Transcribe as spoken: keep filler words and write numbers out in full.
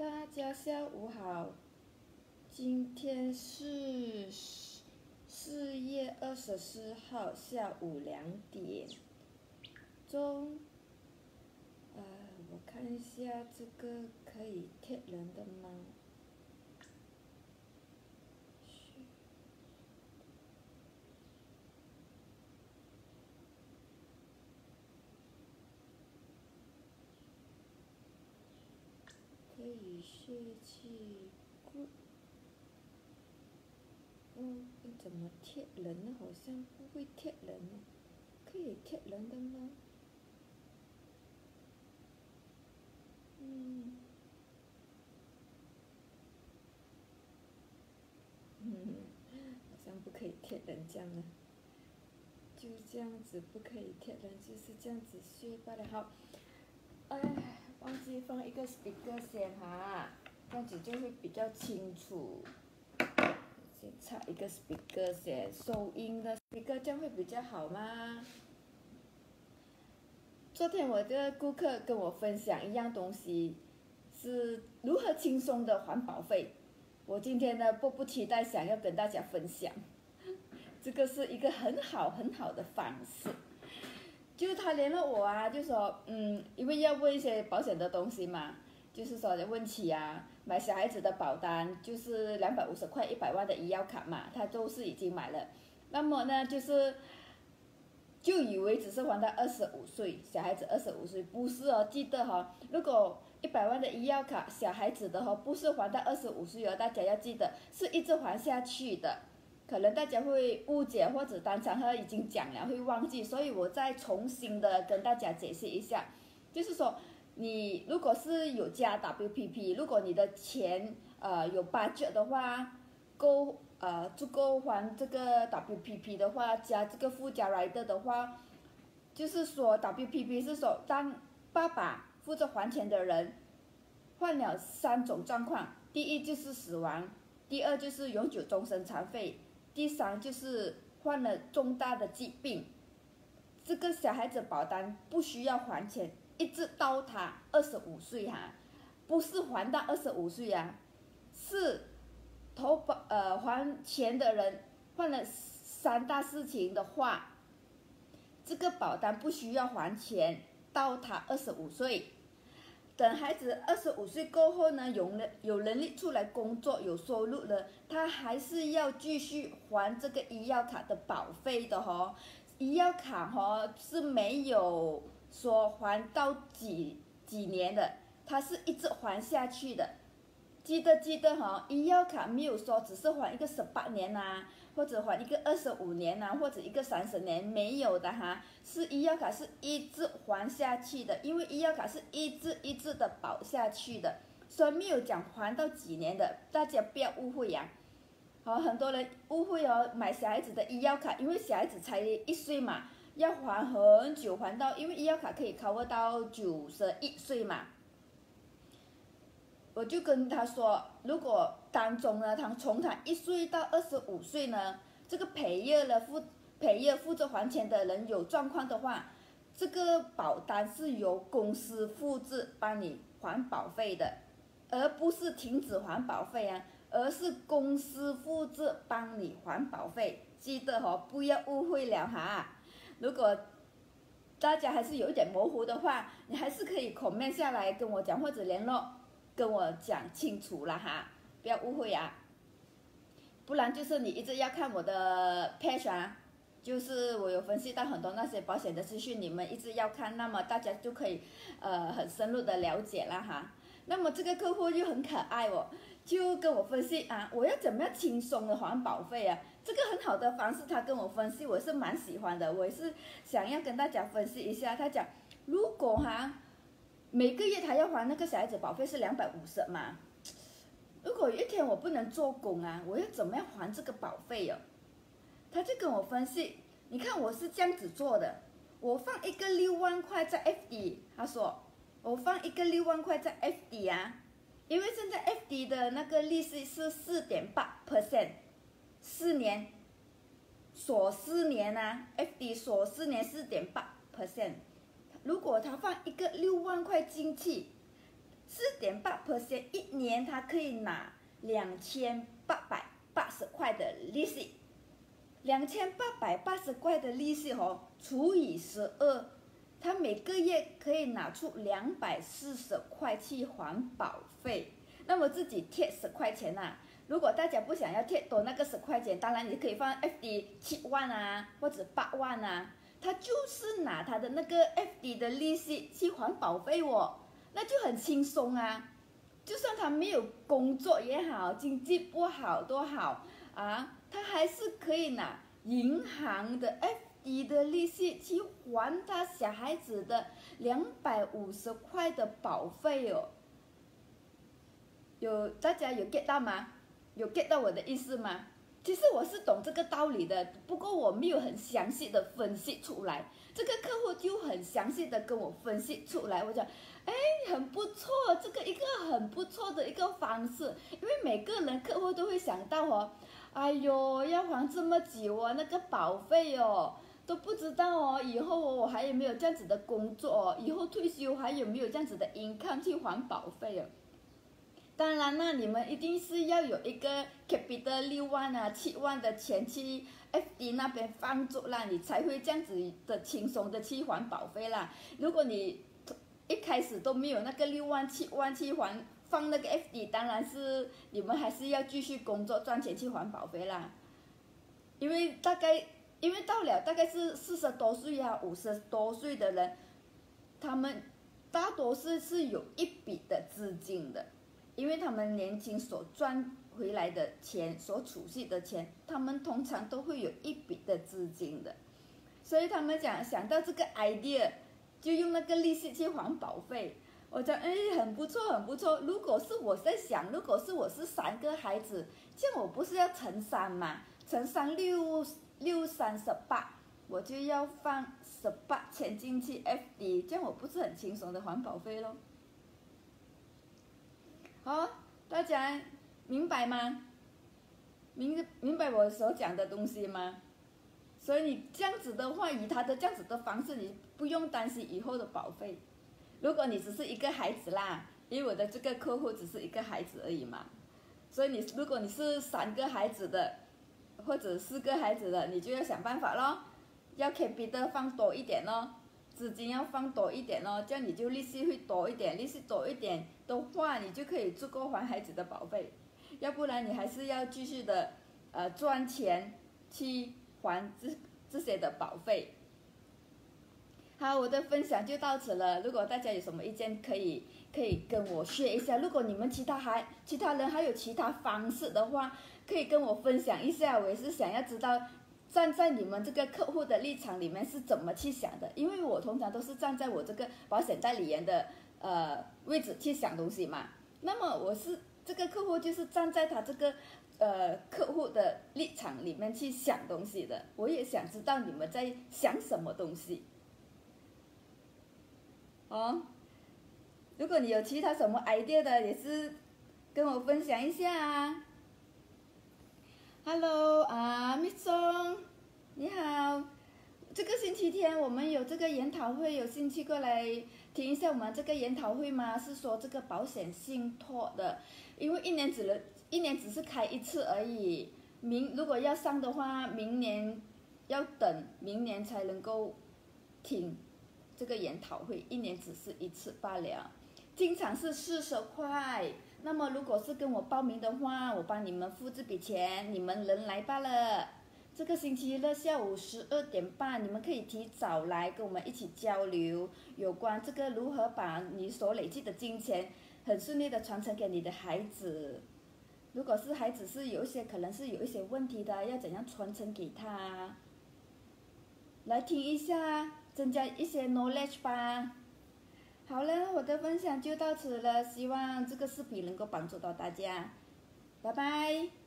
大家下午好，今天是四月二十四号下午两点钟。呃，我看一下这个可以贴人的吗？可以设计 group。嗯，怎么贴人呢？好像不会贴人呢。可以贴人的吗？嗯，嗯，好像不可以贴人这样的。就这样子不可以贴人，就是这样子学罢了。好，哎，忘记放一个 speaker 先哈，这样子就会比较清楚。先插一个 speaker 先，收音的 speaker 这样会比较好吗？昨天我的顾客跟我分享一样东西，是如何轻松的还保费。我今天呢迫不及待想要跟大家分享，这个是一个很好很好的方式。就是他联络我啊，就说嗯，因为要问一些保险的东西嘛，就是说问起啊，买小孩子的保单就是两百五十块一百万的医药卡嘛，他都是已经买了。那么呢，就是就以为只是还到二十五岁，小孩子二十五岁，不是哦，记得哈、哦，如果一百万的医药卡，小孩子的哈、哦，不是还到二十五岁哦，大家要记得是一直还下去的。可能大家会误解或者当场他已经讲了会忘记，所以我再重新的跟大家解释一下，就是说你如果是有加 W P P， 如果你的钱呃有 budget 的话，够呃足够还这个 W P P 的话，加这个附加 rider 的话，就是说 W P P 是说当爸爸负责还钱的人患了三种状况，第一就是死亡，第二就是永久终身残废，第三就是患了重大的疾病，这个小孩子保单不需要还钱，一直到他二十五岁哈，不是还到二十五岁啊，是投保呃还钱的人患了三大事情的话，这个保单不需要还钱到他二十五岁。等孩子二十五岁过后呢，有能有能力出来工作，有收入了，他还是要继续还这个医药卡的保费的哦。医药卡哦是没有说还到几几年的，它是一直还下去的。记得记得哈、哦，医药卡没有说只是还一个十八年啊，或者还一个二十五年啊，或者一个三十年，没有的哈，是医药卡是一直还下去的，因为医药卡是一直一直的保下去的，所以没有讲还到几年的，大家不要误会呀、啊。好，很多人误会哦，买小孩子的医药卡，因为小孩子才一岁嘛，要还很久还到，因为医药卡可以 cover 到九十一岁嘛。我就跟他说，如果当中呢，他从他一岁到二十五岁呢，这个陪月了负陪月负责还钱的人有状况的话，这个保单是由公司负责帮你还保费的，而不是停止还保费啊，而是公司负责帮你还保费，记得哦，不要误会了哈。如果大家还是有一点模糊的话，你还是可以 comment 下来跟我讲或者联络。跟我讲清楚了哈，不要误会啊，不然就是你一直要看我的 page 啊，就是我有分析到很多那些保险的资讯，你们一直要看，那么大家就可以呃很深入的了解了哈。那么这个客户又很可爱哦，就跟我分析啊，我要怎么样轻松的还保费啊？这个很好的方式，他跟我分析，我是蛮喜欢的，我也是想要跟大家分析一下。他讲，如果哈。每个月他要还那个小孩子保费是两百五十嘛，如果有一天我不能做工啊，我要怎么样还这个保费哦？他就跟我分析，你看我是这样子做的，我放一个六万块在 F D， 他说我放一个六万块在 F D 啊，因为现在 F D 的那个利息是 四点八 percent， 四年锁四年啊 ，F D 锁四年 四点八 percent。如果他放一个六万块进去， 四点八 percent， 一年他可以拿两千八百八十块的利息。两千八百八十块的利息哦，除以十二，他每个月可以拿出两百四十块去还保费。那么自己贴十块钱呐、啊。如果大家不想要贴多那个十块钱，当然你可以放 F D 七万啊，或者八万啊。他就是拿他的那个 F D 的利息去还保费哦，那就很轻松啊。就算他没有工作也好，经济不好都好啊，他还是可以拿银行的 F D 的利息去还他小孩子的两百五十块的保费哦。有大家有 get 到吗？有 get 到我的意思吗？其实我是懂这个道理的，不过我没有很详细的分析出来。这个客户就很详细的跟我分析出来，我讲，哎，很不错，这个一个很不错的一个方式，因为每个人客户都会想到哦，哎呦，要还这么久哦，那个保费哦，都不知道哦，以后哦我还有没有这样子的工作哦，以后退休还有没有这样子的 income 去还保费哦。当然啦，你们一定是要有一个 capital 六万啊、七万的钱去 F D 那边放住啦，你才会这样子的轻松的去还保费啦。如果你一开始都没有那个六万、七万去还放那个 F D， 当然是你们还是要继续工作赚钱去还保费啦。因为大概，因为到了大概是四十多岁啊、五十多岁的人，他们大多是是有一笔的资金的。因为他们年轻所赚回来的钱，所储蓄的钱，他们通常都会有一笔的资金的，所以他们讲想到这个 idea， 就用那个利息去还保费。我讲，哎，很不错，很不错。如果是我在想，如果是我是三个孩子，这样我不是要乘三嘛？乘三六六三十八，我就要放十八千进去 F D， 这样我不是很轻松的还保费咯？好，大家明白吗？明明白我所讲的东西吗？所以你这样子的话，以他的这样子的方式，你不用担心以后的保费。如果你只是一个孩子啦，因为我的这个客户只是一个孩子而已嘛，所以你如果你是三个孩子的，或者四个孩子的，你就要想办法咯，要 capital 放多一点咯。资金要放多一点哦，这样你就利息会多一点，利息多一点的话，你就可以足够还孩子的保费，要不然你还是要继续的呃赚钱去还这这些的保费。好，我的分享就到此了。如果大家有什么意见，可以可以跟我说一下。如果你们其他还其他人还有其他方式的话，可以跟我分享一下。我也是想要知道。站在你们这个客户的立场里面是怎么去想的？因为我通常都是站在我这个保险代理人的呃位置去想东西嘛。那么我是这个客户，就是站在他这个呃客户的立场里面去想东西的。我也想知道你们在想什么东西。哦，如果你有其他什么 idea 的，也是跟我分享一下啊。Hello 啊 ，Miss Song， 你好。这个星期天我们有这个研讨会，有兴趣过来听一下我们这个研讨会吗？是说这个保险信托的，因为一年只能一年只是开一次而已。明如果要上的话，明年要等明年才能够听这个研讨会，一年只是一次罢了。经常是四十块。那么如果是跟我报名的话，我帮你们付这笔钱，你们人来罢了。这个星期六下午十二点半，你们可以提早来跟我们一起交流，有关这个如何把你所累积的金钱很顺利的传承给你的孩子。如果是孩子是有一些可能是有一些问题的，要怎样传承给他？来听一下，增加一些 knowledge 吧。好了，我的分享就到此了，希望这个视频能够帮助到大家，拜拜。